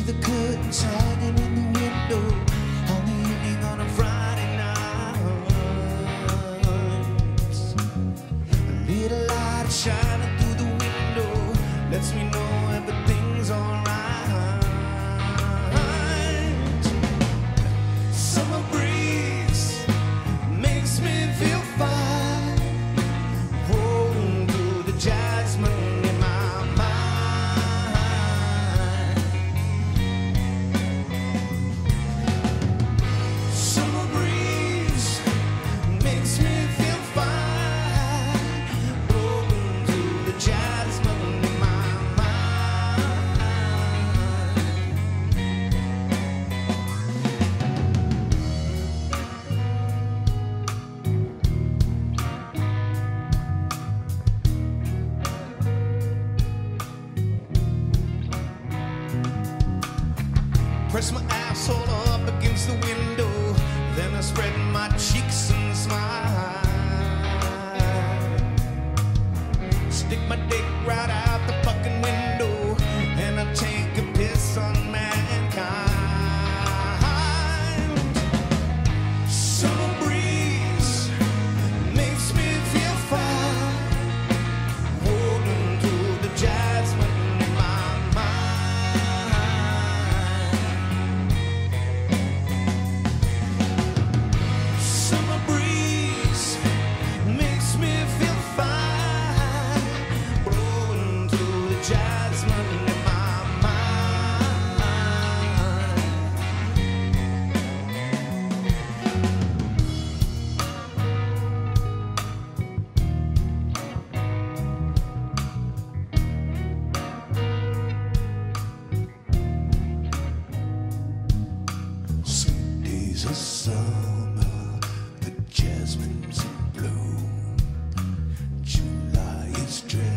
the curtains hanging in the window on the evening on a Friday night. A little light shining through the window lets me know everything's alright. Summer breeze makes me feel fine, holding to the jasmine in my mind. Summer breeze makes me feel fine, holding to the jasmine in my mind. Press my asshole up against the window, then I spread my cheeks and smile. Stick my dick right out the fucking window, and I take a piss on mankind. Summer breeze makes me feel fine, holding to the jasmine in my mind. Summer breeze makes me feel fine, blowing to the jasmine in my mind. Sweet days of summer, the jasmine's in bloom. July is dread.